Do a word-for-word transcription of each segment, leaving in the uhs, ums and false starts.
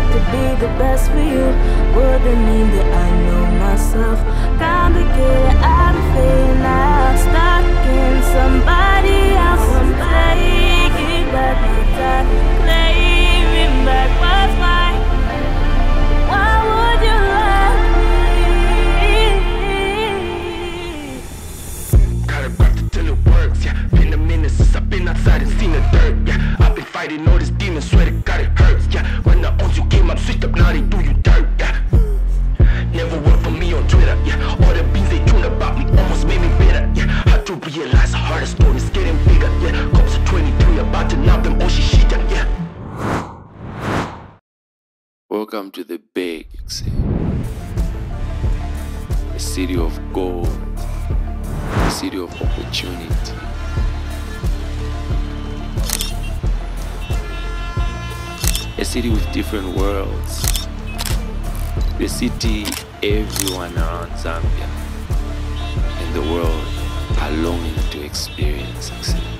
strive to be the best for you. Wouldn't mean that I know myself. Complicated, I'm failing now. Stuck in somebody else. I'm taking back the time, claiming back what's mine. Why would you let me? Gotta grab it till it works, yeah. Been a minute since I've been outside and seen the dirt, yeah. I've been fighting all these demons, swear to God it hurts, yeah. When the owns you came up, switched up, now they do you dirt, yeah. Never work for me on Twitter, yeah. All the beans they tune about me almost made me bitter, yeah. Had to realize the hardest stone is getting bigger, yeah. Cops are twenty-three, about to knock them all she shit, yeah. Welcome to the Bay, a city of gold, a city of opportunity. A city with different worlds. The city everyone around Zambia and the world are longing to experience.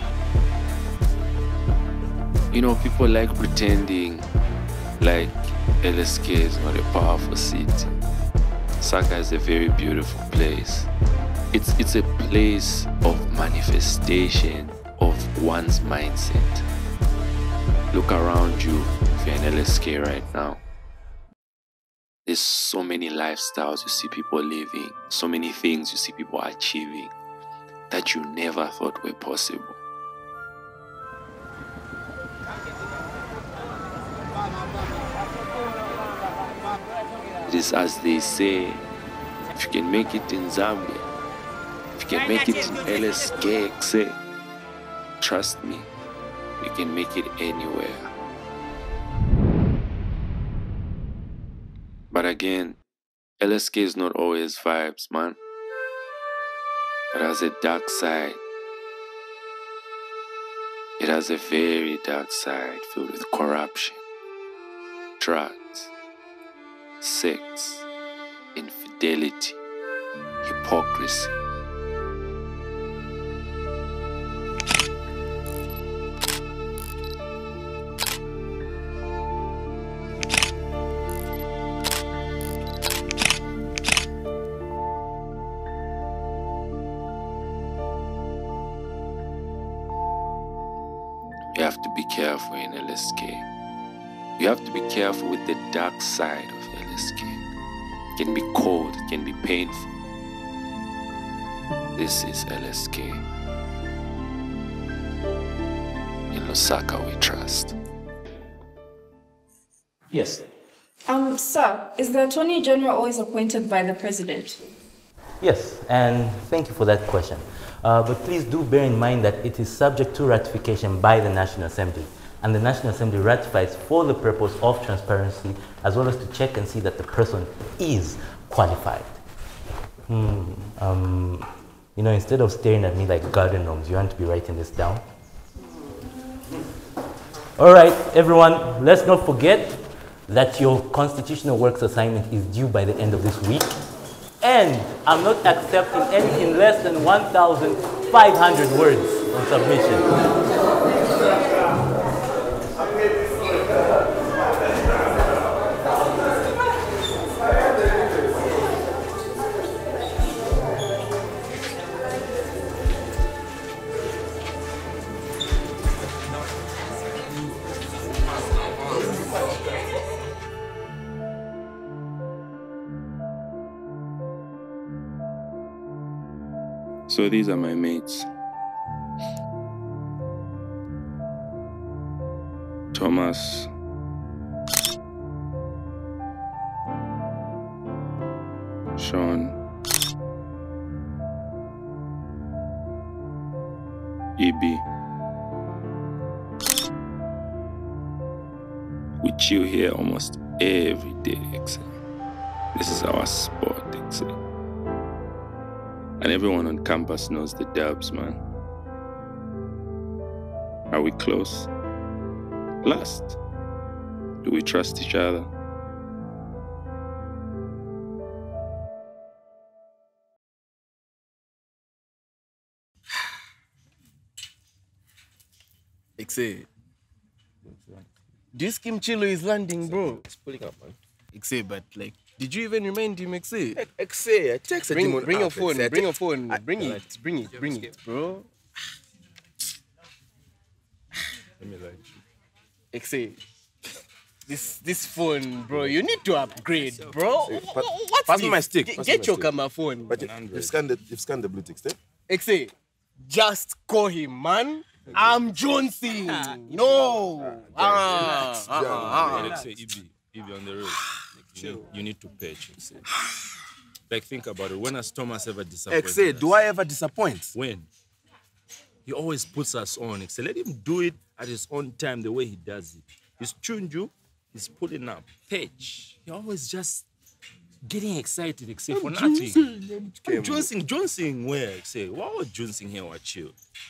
You know, people like pretending like L S K is not a powerful city. Lusaka is a very beautiful place. It's, it's a place of manifestation of one's mindset. Look around you if you're an L S K right now. There's so many lifestyles you see people living, so many things you see people achieving that you never thought were possible. It is as they say, if you can make it in Zambia, if you can make it in L S K, say, trust me, you can make it anywhere. But again, L S K is not always vibes, man. It has a dark side. It has a very dark side filled with corruption, drugs, sex, infidelity, hypocrisy. You have to be careful in L S K. You have to be careful with the dark side of L S K. It can be cold, it can be painful. This is L S K. In Lusaka we trust. Yes. Um, sir, is the Attorney General always appointed by the President? Yes, and thank you for that question. Uh, but please do bear in mind that it is subject to ratification by the National Assembly. And the National Assembly ratifies for the purpose of transparency, as well as to check and see that the person is qualified. Hmm. Um, you know, instead of staring at me like garden gnomes, you want to be writing this down. All right, everyone, let's not forget that your constitutional works assignment is due by the end of this week. And I'm not accepting anything less than one thousand five hundred words on submission. So these are my mates. Thomas, Sean, E B. We chill here almost every day, except this is our spot, except. And everyone on campus knows the dubs, man. Are we close? Last? Do we trust each other? Exceed. this Kim Chilo is landing, bro. It's pulling up, man. Exe, but like, did you even remind him, Exe? Exe, I texted Bring, him. bring your up, phone, Exe. bring your phone, I- bring I- it, bring it, bring it, bro. Let me like you. Exe, this this phone, bro, you need to upgrade, bro. Hey, Wh- pass- wh- What's pass me this? my stick, Get, pass me get my your stick. camera phone. But you, you've scanned the, you've scanned the blue tick, eh? Exe, just call him, man. I'm Jonesing. No. Ah, ah, ah, ah. Like say, Ibi, Ibi on the road. Like, you, need, you need to pay. Say. Like, think about it. When has Thomas ever disappointed Exe, us? do I ever disappoint? When? He always puts us on. Say, let him do it at his own time, the way he does it. He's chunju, he's pulling up. Page. He always just getting excited, except for nothing. I'm Jonesing, Jonesing where? Say, what was Jonesing here or chill?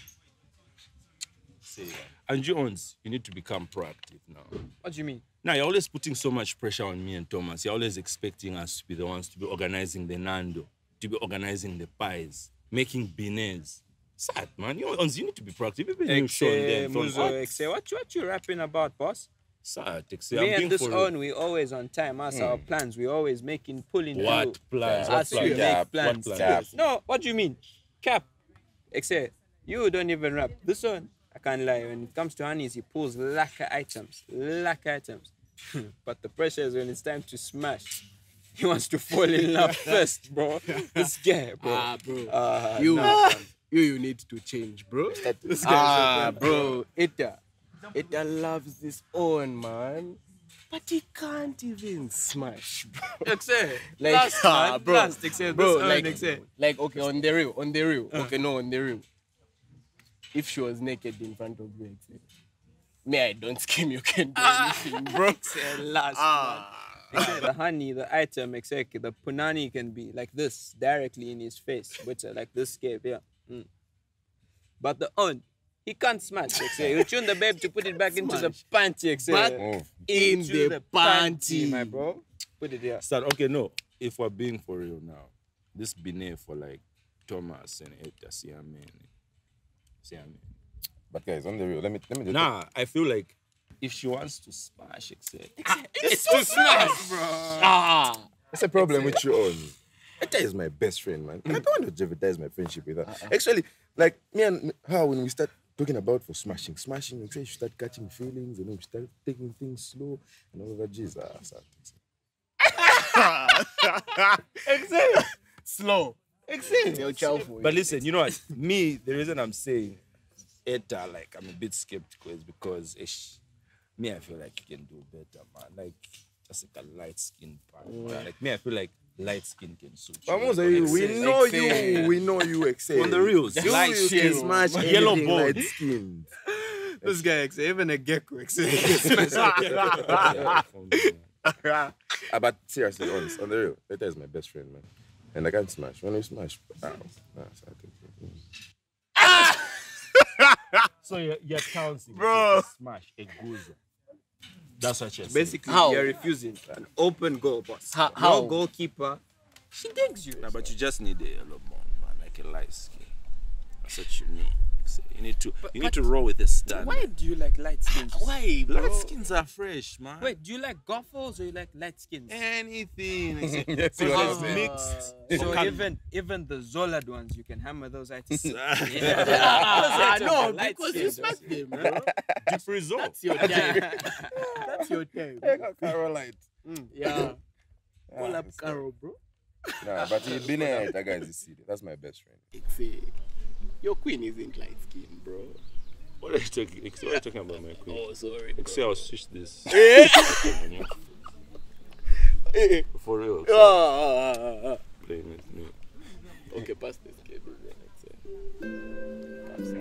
Say, and Jones, you need to become proactive now. What do you mean? Now, you're always putting so much pressure on me and Thomas. You're always expecting us to be the ones to be organizing the Nando, to be organizing the pies, making beignets. Sad, man. You, know, you need to be proactive. Even you shown them from Muzo, what? Exe, what, what you rapping about, boss? Sad, Exe. Me I'm and being this for on, real. we always on time. As our plans, we always making, pulling What through. plans? As What we plans? make plans. What Cap. plans? No, what do you mean? Cap. Exe, you don't even rap. This one, I can't lie. When it comes to honeys, he pulls lacquer items. Lacquer items. But the pressure is when it's time to smash. He wants to fall in love first, bro. This guy, bro. Ah, bro. Uh, You, nah, you, you need to change, bro. This Ah, bro. Ita, Ita loves this own, man. But he can't even smash, bro. Exe, Like, last, ah, man, bro, last, Exe, bro, this like, one, Exe. like, okay, on the real, on the real, okay, no, on the real. If she was naked in front of you, Exe, me, I don't scheme, you can do anything, bro. Exe, last, Ah. man. Exe, the honey, the item, Exe, the punani can be like this, directly in his face, with uh, like this scape, yeah. Mm. But the on, he can't smash, Exe. You tune the babe to put it back into the panty, Exe. Back Oh. in Into the panty, my bro. Put it there. Sad. Okay, no. If we're being for real now, this beignet for like Thomas and Eta, see, I mean. See, I mean. But guys, on the real, let me let me just Nah, I feel like if she wants to smash, Exe, It's to smash, bro. Ah. That's a problem with you on. Eta is my best friend, man. I don't want to jeopardize my friendship with her. Actually, like me and her, when we start talking about for smashing, smashing, we say she start catching feelings, and then we start taking things slow, and all of that. Jesus, Exit. Slow. Exit. Your child for But listen, you know what? Me, the reason I'm saying Eta, like, I'm a bit skeptical is because ish, me, I feel like you can do better, man. Like, just like a light skin part. man. Like, me, I feel like light skin can suit you. Vamos ahí, we Excel, know Excel. you, we know you, Excel. On the reals. You, Light you skin. can smash Yellow anything bone. light skin. This guy, Exe, even a gecko, Exe. Ah, but seriously, honest, on the real, Eta is my best friend, man. And I can't smash. When we smash, ow. Nah, so I think- So you're, you're counting. Bro. Smash a gozer. That's what you're saying. Basically, How? you're refusing an open goal, boss. How- Your how? goalkeeper, she digs you. Nah, but you just need a yellow bone, man, like a light skin. That's what you need. So you need to you need to roll with the standard. Why do you like light skins? Why, bro? Light skins are fresh, man. Wait, do you like goffles or you like light skins? anything. Yes, Because you it's understand. mixed. So Okay. even even the Zolad ones, you can hammer those items. Ah, no, Light because you skins. smash them, bro. Deep result. That's your time. That's your time. Carolite. Yeah. Ah, Call up it's Carol, bro. Nah, but he been there, that guy is serious. That's my best friend. Exe, your queen isn't light skinned, bro. What are you talking? What are you talking about, my queen? Oh, sorry. Excel, I'll switch this. Eh? For real. Ah, ah, ah, ah. Playing with me. Okay, pass this cable then, Exe.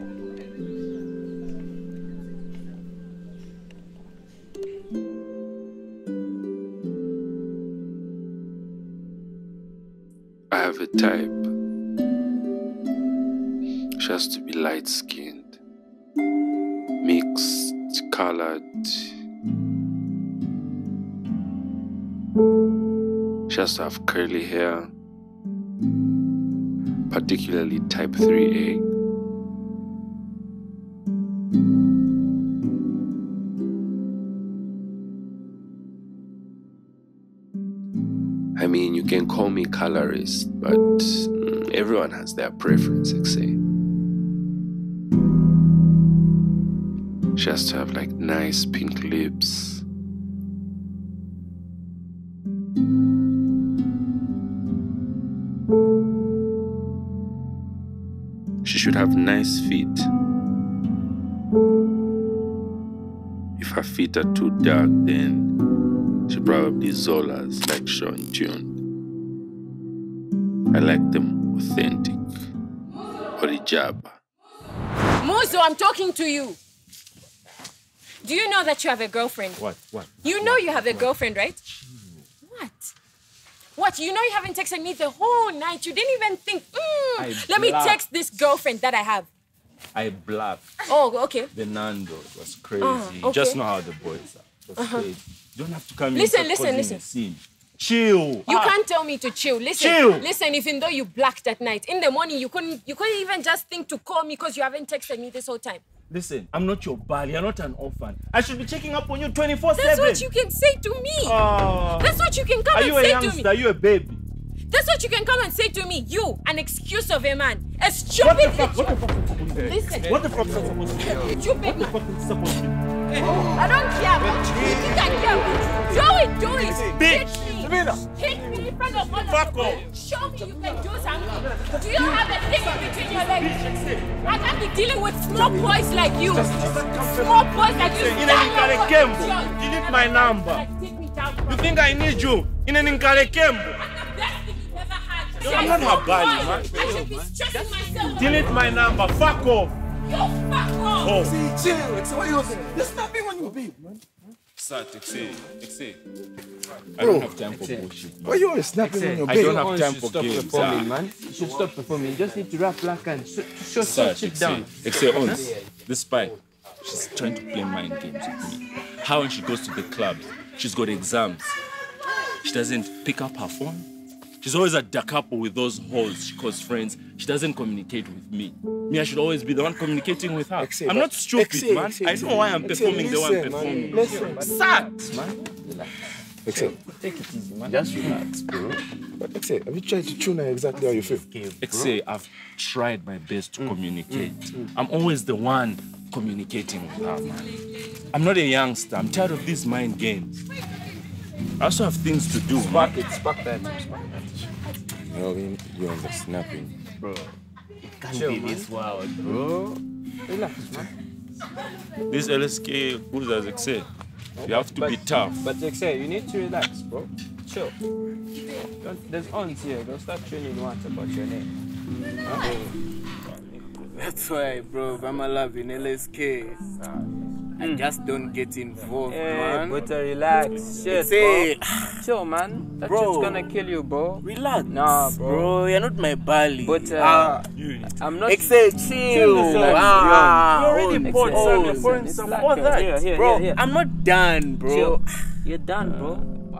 I have a type. She has to be light skinned, mixed, colored. She has to have curly hair, particularly type three A. I mean, you can call me colorist, but mm, everyone has their preference, say. She has to have like nice pink lips. She should have nice feet. If her feet are too dark, then she probably Zola's like Sean Tune. I like them authentic. Orijaba. Muzo, I'm talking to you. Do you know that you have a girlfriend? What? What? You know you have a girlfriend, right? What? What? You know you haven't texted me the whole night. You didn't even think, mm, let me text this girlfriend that I have. I blacked. Oh, okay. The Nando was crazy. Uh, okay. You just know how the boys are. It was Uh-huh. crazy. You don't have to come Listen, in listen, causing listen. a scene. Chill. You Ah. can't tell me to chill. Listen, Chill. listen, even though you blacked that night, in the morning you couldn't you couldn't even just think to call me because you haven't texted me this whole time. Listen, I'm not your bally. You're not an orphan. I should be checking up on you twenty-four seven. That's what you can say to me. Oh. That's what you can come Are and you a say youngster? to me. Are you a baby? That's what you can come and say to me. You, an excuse of a man. A stupid What the fuck? What the fuck? Listen. What the fuck is that supposed to be? Stupid. What the fuck is this supposed to be? I don't care about you. You think I care about you? Do it, do it. Bitch. Hit me. Hit me in front of all Fuck of them. off. Show me you can do something. Do you have a thing between your legs? I can't be dealing with small boys like you. Small boys like you. In an Nkale Kembo. Delete my number. You think I need you? In an Nkale Kembo. Yo, I'm not her bally, man. I should be stressing myself. Delete my number. Fuck off. You fuck off. Oh. See, chill. So what you saying? Just stop being on your babe, man. Sir, Texe, Texe. I don't have time for bullshit. Why you always snapping on your I babe? don't have time You for stop games. performing, sir. man. You should stop performing. You just need to rap like and sh show Sir, some shit Texe, down. Texe, ons. This spy, she's trying to play mind games with me. How when she goes to the clubs, she's got exams. She doesn't pick up her phone. She's always at Da Capo with those hoes she calls friends. She doesn't communicate with me. Me, I should always be the one communicating with her. Exceed, I'm but- not stupid, exceed, man. exceed, I know why I'm exceed, performing the way I'm listen, man, performing. listen. Sat, man. Except, Take it easy, man. just relax, bro. But except, have you tried to tune her exactly how you feel? Exe, I've tried my best to communicate. I'm always the one communicating with her, man. I'm not a youngster. I'm tired of these mind games. I also have things to do. Spark it, spark that. Spark that. No, you you on the snapping. Bro, it can't be this wild, bro. Relax, man. This L S K who's as Exe. You have to but, be tough. But like say, you need to relax, bro. Chill. Don't, there's ons here. Don't start training once about your name. Huh? That's why, bro, I'm loving L S K. I just don't get involved, Hey, man. but uh, relax. Shit, Say, bro. Chill, man. That Bro. shit's gonna kill you, bro. relax. Nah, bro. Bro, you're not my bally. But uh, Ah, I'm not. Except Chill chill. yourself, Ah, young. you already Except- bought some, you're Listen, pouring it's some, like, all uh, that. here, here, Bro, here, here. I'm not done, bro. Chill. You're done, bro.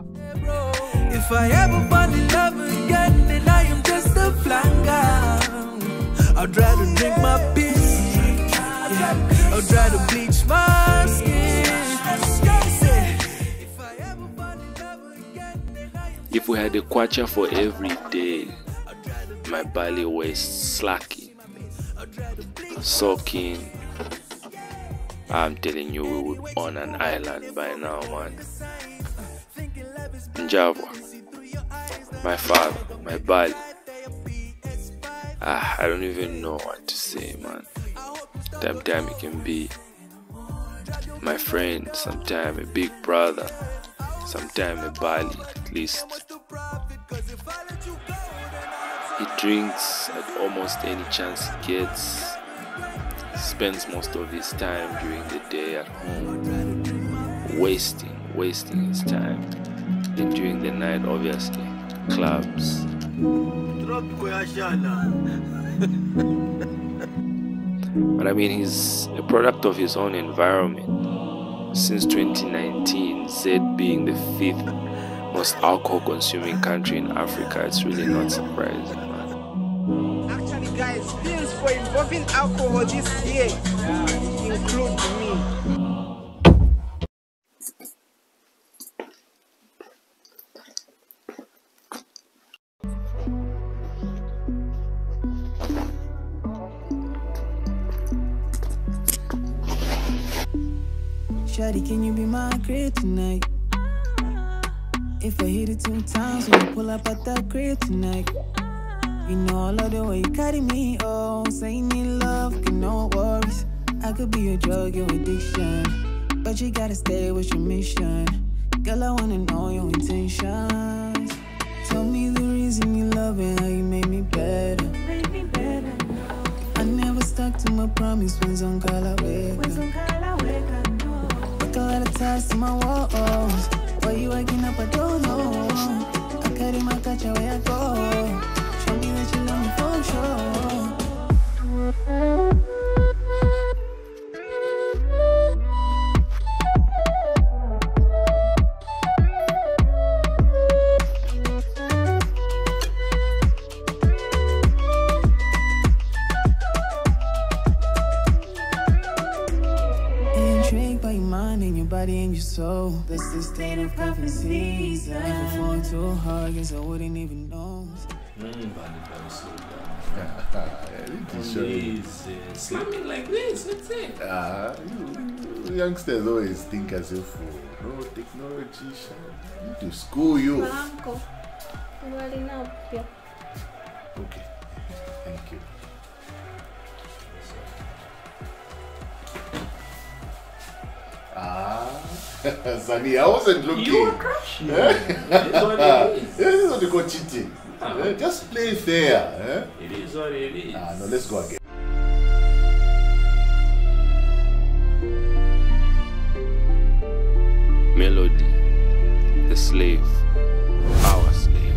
If I ever fall in love again, then I am just a flanker. I'd rather drink my piss. Yeah. I'd rather bleach my skin. If I ever fall in love again, then I am If we had a kwacha for every day, my belly was slacking, soaking. I'm telling you, we would own an island by now, man. Njava, my father, my belly. Ah, I don't even know what to say, man. Sometimes it can be my friend, sometimes a big brother, sometimes a belly, at least. He drinks at almost any chance he gets. Spends most of his time during the day at home, wasting, wasting his time. And during the night, obviously, clubs. But I mean, he's a product of his own environment. Since twenty nineteen, Z being the fifth most alcohol-consuming country in Africa, it's really not surprising, man. Actually, guys, bills for involving alcohol this year include me. Shawty, can you be my crib tonight? If I hit it two times, when you pull up at that crib tonight. You know I love the way you carry me, oh. Say you need love, get no worries. I could be your drug, your addiction, but you gotta stay with your mission. Girl, I wanna know your intentions. Tell me the reason you love it, how you made me better. I never stuck to my promise when some call I wake up. Work a lot of ties to my walls. Why you waking up, I don't know. I carry my catch where I go. Show me that you love me for sure. Body and your soul. That's the state of coffee season. If I fall too hard, guess I wouldn't even know. Mm, easy. Slamming like this, that's it. Ah, you, you youngsters always think as if oh, no technology. Need to school you. Uncle, Okay, thank you. Ah, Sunny, I wasn't looking. You were crushing. Eh? It is what it is. This is what you call cheating. Ah. Eh? Just play fair. Eh? It is what it is. Ah, no, let's go again. Melody, the slave, our slave.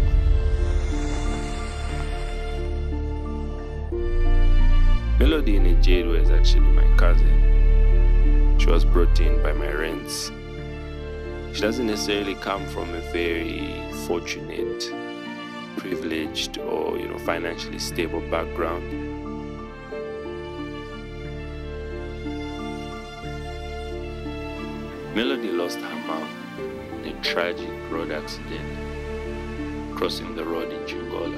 Melody in Chewe is actually my cousin. She was brought in by my rents. She doesn't necessarily come from a very fortunate, privileged, or you know, financially stable background. Melody lost her mom in a tragic road accident crossing the road in Angola.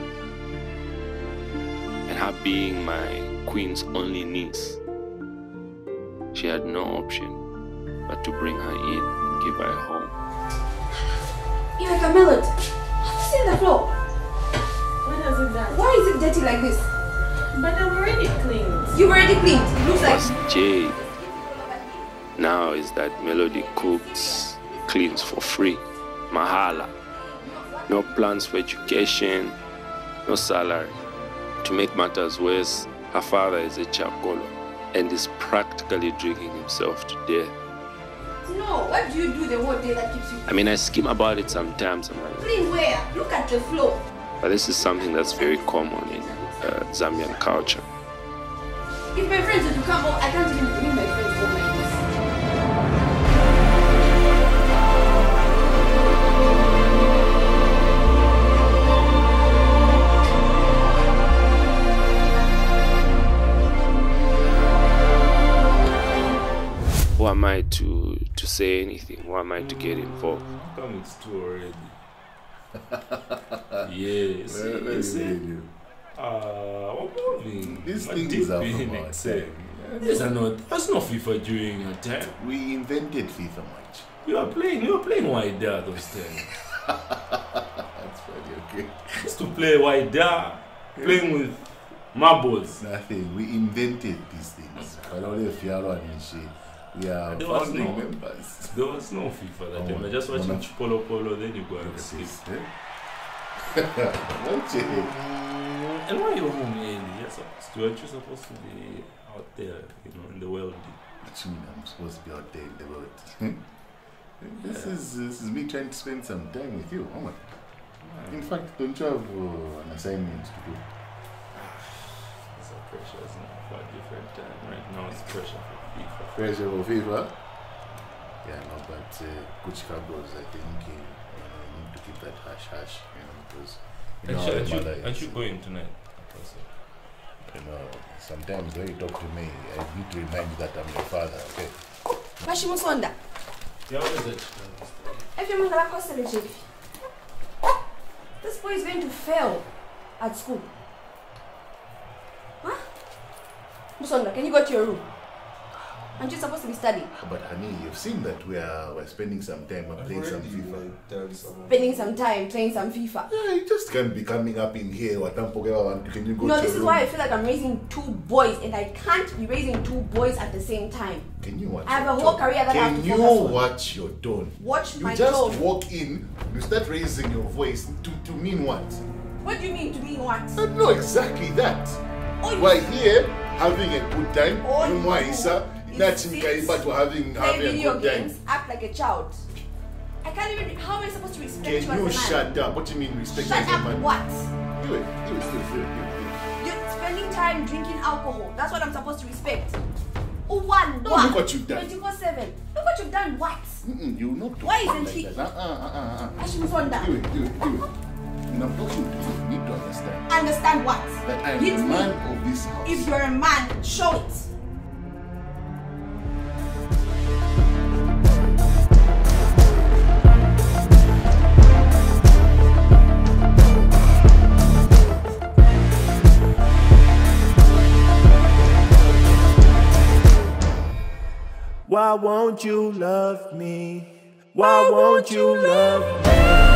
And her being my queen's only niece, she had no option but to bring her in and give her a home. You're like a Melody. Have you seen the floor? What has it done? Why is it dirty like this? But I've already cleaned. You've already cleaned. It looks like... Jay now is that Melody cooks, cleans for free. Mahala. No plans for education, no salary. To make matters worse, her father is a chakolo and is practically drinking himself to death. No, what do you do the whole day that keeps you... I mean, I scheme about it sometimes. I'm like, Clean where? Look at the floor. but this is something that's very common in uh, Zambian culture. If my friends were to come home, I can't even bring my friends home like this. Who am I to to say anything? Who am I to get involved? How come it's two already? Yes. Well, let me read you. Ah, we're moving. These We're things deep are in from our Excel. time. These are not. That's not FIFA during your time. We invented FIFA much. You are playing. You were playing wide there those times. That's funny. Okay. Used to play wide there, playing with marbles. Nothing. We invented these things. But only if you are on shit. We are There was founding no members. There was no FIFA that Oh, time. I just watching Bonna. Polo Polo, then you go and sleep. Don't you? And why are you home early? You're supposed to. Aren't you supposed to be out there, you know, in the world? Actually, I'm supposed to be out there in the world. This Yeah. is this is me trying to spend some time with you. Oh my. In fact, don't you have uh, an assignment to do? It's a pressure, it's not for a different time. Right now it's pressure for FIFA. Pressure for FIFA? Yeah, no, but uh, Coach Cabros, I think uh, you need to keep that hush hush, you know, because you know how Actually, the aren't mother you, aren't is. you going tonight? Also? You know, sometimes when you talk to me, I need to remind you that I'm your father, okay? Bashimusonda. Yeah, what is it? If you mangala kosele, this boy is going to fail at school. Huh? Musonda, can you go to your room? Aren't you supposed to be studying? But honey, you've seen that we are we're spending some time uh, playing some FIFA. Spending some time playing some FIFA. Yeah, you just can't be coming up in here. Can you go No, to this is room? why I feel like I'm raising two boys, and I can't be raising two boys at the same time. Can you watch? I have your a whole tone? career that I have Can to you focus on. watch your tone? Watch you my just tone. walk in, you start raising your voice to, to mean what? What do you mean to mean what? I know exactly that. Oh, you We're here having a good time. All No you more do Isa. is That's sit, in but we're having play having a video good time. games, act like a child. I can't even. How am I supposed to respect you Can as a you man? shut up? What do you mean respect Shut as a up man? what? Do it. Do it. Do it. Do it. Do it. You're spending time drinking alcohol. That's what I'm supposed to respect. Oh, one, No, what? look what you've done. twenty-four seven. Look what you've done. What? Mm-mm, you not Why talking isn't like he? that. Uh, uh, uh, uh, uh. Ashimsonda. Do it. Do it. Do it. When I'm talking to you, you need to understand Understand what? that I'm Hit the me. man of this house. If you're a man, show it. Why won't you love me? Why won't you love me?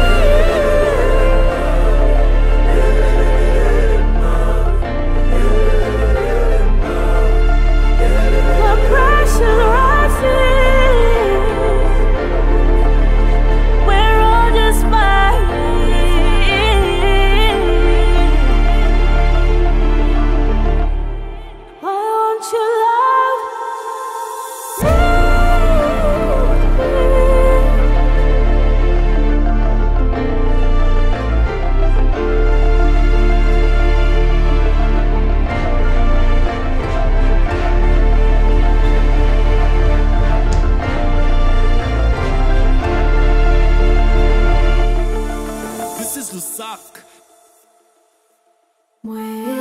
The pressure rising. We're all just fighting. Why won't you love me? This is Lusaka. Mwila.